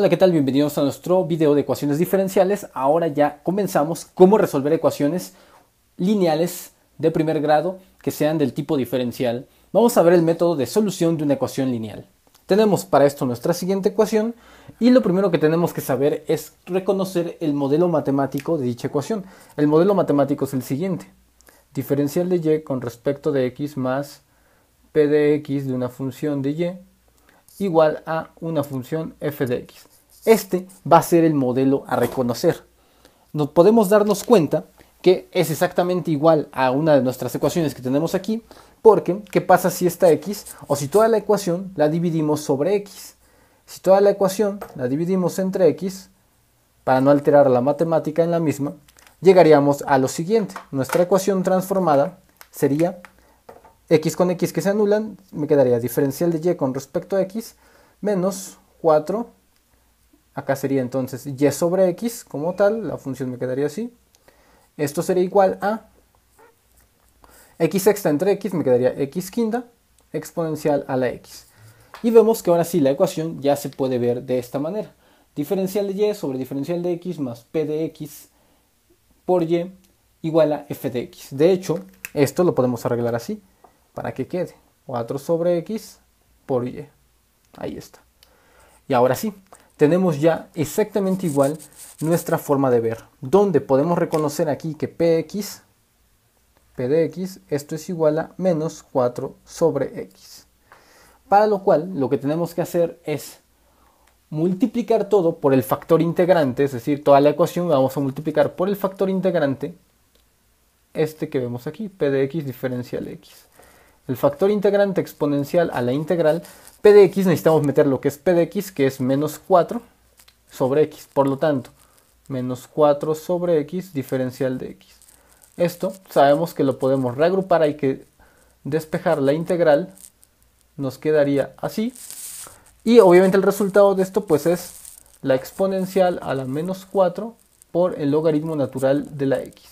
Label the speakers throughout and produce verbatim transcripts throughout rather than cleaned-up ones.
Speaker 1: Hola, ¿qué tal? Bienvenidos a nuestro video de ecuaciones diferenciales. Ahora ya comenzamos cómo resolver ecuaciones lineales de primer grado que sean del tipo diferencial. Vamos a ver el método de solución de una ecuación lineal. Tenemos para esto nuestra siguiente ecuación y lo primero que tenemos que saber es reconocer el modelo matemático de dicha ecuación. El modelo matemático es el siguiente: diferencial de y con respecto de x más p de x de una función de y igual a una función f de x. Este va a ser el modelo a reconocer. Nos podemos darnos cuenta que es exactamente igual a una de nuestras ecuaciones que tenemos aquí, porque ¿qué pasa si esta x o si toda la ecuación la dividimos sobre x? Si toda la ecuación la dividimos entre x, para no alterar la matemática en la misma, llegaríamos a lo siguiente. Nuestra ecuación transformada sería x con x que se anulan, me quedaría diferencial de y con respecto a x menos cuatro, acá sería entonces y sobre x como tal, la función me quedaría así. Esto sería igual a x sexta entre x, me quedaría x quinta exponencial a la x. Y vemos que ahora sí la ecuación ya se puede ver de esta manera: diferencial de y sobre diferencial de x más p de x por y igual a f de x. De hecho, esto lo podemos arreglar así para que quede cuatro sobre x por y. Ahí está. Y ahora sí, tenemos ya exactamente igual nuestra forma de ver, donde podemos reconocer aquí que px, p de x, esto es igual a menos cuatro sobre x. Para lo cual, lo que tenemos que hacer es multiplicar todo por el factor integrante, es decir, toda la ecuación la vamos a multiplicar por el factor integrante, este que vemos aquí, p de x diferencial x. El factor integrante exponencial a la integral, p de x necesitamos meter lo que es p de x, que es menos cuatro sobre x. Por lo tanto, menos cuatro sobre x diferencial de x. Esto sabemos que lo podemos reagrupar, hay que despejar la integral, nos quedaría así. Y obviamente el resultado de esto pues es la exponencial a la menos cuatro por el logaritmo natural de la x.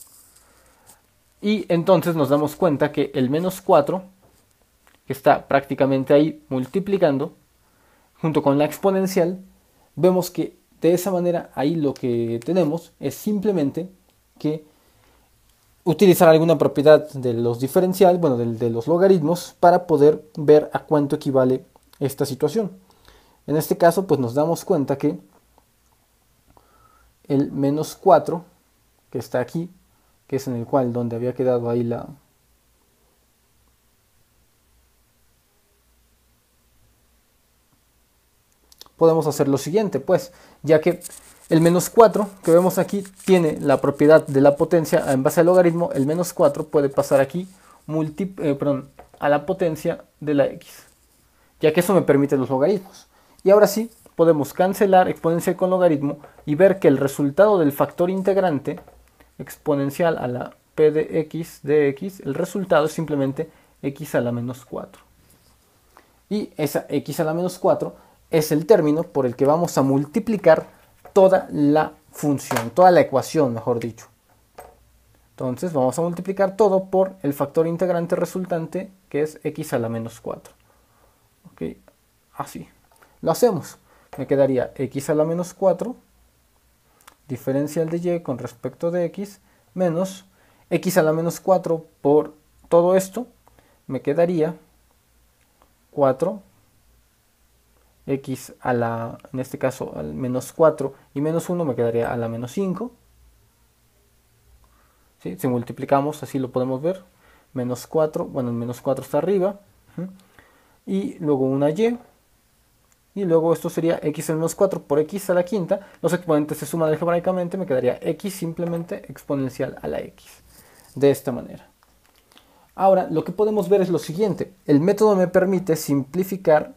Speaker 1: Y entonces nos damos cuenta que el menos cuatro, que está prácticamente ahí multiplicando, junto con la exponencial, vemos que de esa manera ahí lo que tenemos es simplemente que utilizar alguna propiedad de los diferenciales, bueno, de, de los logaritmos, para poder ver a cuánto equivale esta situación. En este caso, pues nos damos cuenta que el menos cuatro, que está aquí, que es en el cual donde había quedado ahí la podemos hacer lo siguiente, pues, ya que el menos cuatro que vemos aquí tiene la propiedad de la potencia en base al logaritmo, el menos cuatro puede pasar aquí multi, eh, perdón, a la potencia de la x, ya que eso me permite los logaritmos. Y ahora sí, podemos cancelar exponencial con logaritmo y ver que el resultado del factor integrante exponencial a la p de x de x, el resultado es simplemente x a la menos cuatro. Y esa x a la menos cuatro es el término por el que vamos a multiplicar toda la función, toda la ecuación, mejor dicho. Entonces vamos a multiplicar todo por el factor integrante resultante, que es x a la menos cuatro. Ok, así. Lo hacemos. Me quedaría x a la menos cuatro, diferencial de y con respecto de x, menos x a la menos cuatro por todo esto, me quedaría cuatro, x a la, en este caso, al menos cuatro y menos uno me quedaría a la menos cinco. ¿Sí? Si multiplicamos, así lo podemos ver, menos cuatro, bueno, el menos cuatro está arriba, ¿sí? Y luego una y, y luego esto sería x al menos cuatro por x a la quinta, los exponentes se suman algebraicamente, me quedaría x simplemente exponencial a la x, de esta manera. Ahora, lo que podemos ver es lo siguiente: el método me permite simplificar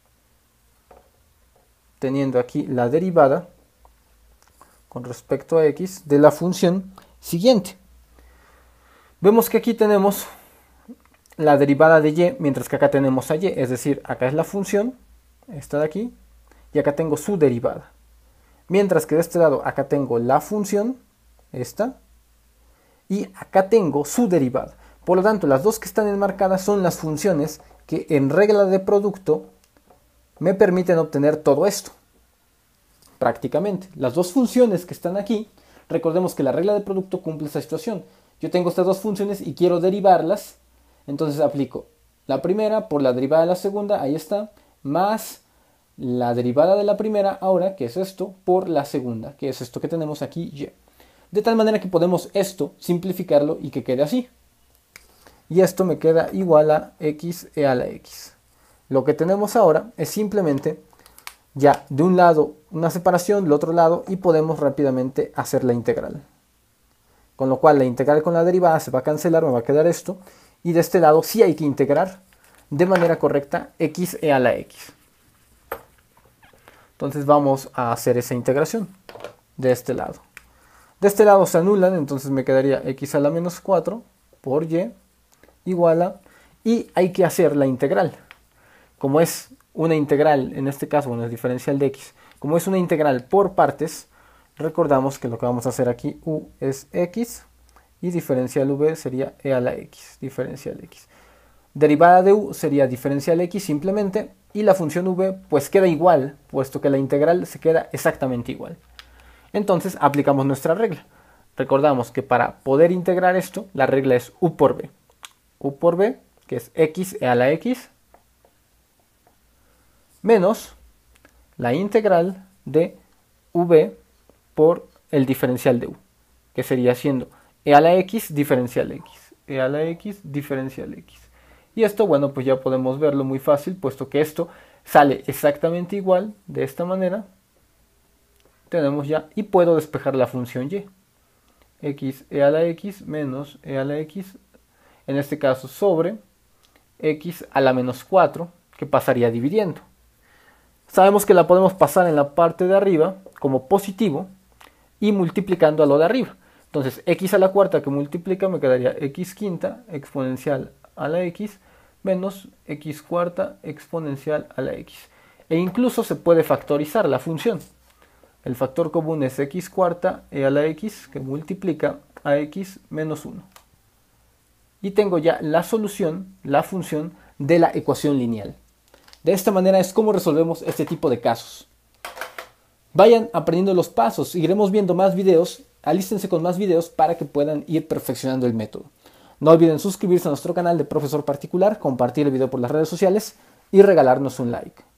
Speaker 1: teniendo aquí la derivada con respecto a x de la función siguiente. Vemos que aquí tenemos la derivada de y, mientras que acá tenemos a y, es decir, acá es la función, esta de aquí, y acá tengo su derivada. Mientras que de este lado acá tengo la función, esta, y acá tengo su derivada. Por lo tanto, las dos que están enmarcadas son las funciones que en regla de producto me permiten obtener todo esto. prácticamente. Las dos funciones que están aquí, recordemos que la regla de producto cumple esta situación. Yo tengo estas dos funciones y quiero derivarlas, entonces aplico la primera por la derivada de la segunda, ahí está, más la derivada de la primera, ahora, que es esto, por la segunda, que es esto que tenemos aquí, y. De tal manera que podemos esto simplificarlo y que quede así. Y esto me queda igual a x e a la x. Lo que tenemos ahora es simplemente ya de un lado una separación, del otro lado, y podemos rápidamente hacer la integral. Con lo cual la integral con la derivada se va a cancelar, me va a quedar esto. Y de este lado sí hay que integrar de manera correcta x e a la x. Entonces vamos a hacer esa integración de este lado. De este lado se anulan, entonces me quedaría x a la menos cuatro por y igual a... Y hay que hacer la integral. Como es una integral, en este caso, bueno, es diferencial de x. Como es una integral por partes, recordamos que lo que vamos a hacer aquí, u es x, y diferencial v sería e a la x, diferencial x. Derivada de u sería diferencial x simplemente, y la función v pues queda igual, puesto que la integral se queda exactamente igual. Entonces aplicamos nuestra regla. Recordamos que para poder integrar esto, la regla es u por v. u por v, que es x e a la x, menos la integral de v por el diferencial de u, que sería siendo e a la x diferencial x, e a la x diferencial x. Y esto, bueno, pues ya podemos verlo muy fácil, puesto que esto sale exactamente igual, de esta manera. Tenemos ya, y puedo despejar la función y. X e a la x menos e a la x, en este caso sobre x a la menos cuatro, que pasaría dividiendo. Sabemos que la podemos pasar en la parte de arriba como positivo y multiplicando a lo de arriba. Entonces x a la cuarta que multiplica me quedaría x quinta exponencial a la x menos x cuarta exponencial a la x. E incluso se puede factorizar la función. El factor común es x cuarta e a la x que multiplica a x menos uno. Y tengo ya la solución, la función de la ecuación lineal. De esta manera es como resolvemos este tipo de casos. Vayan aprendiendo los pasos, seguiremos viendo más videos, alístense con más videos para que puedan ir perfeccionando el método. No olviden suscribirse a nuestro canal de Profesor Particular, compartir el video por las redes sociales y regalarnos un like.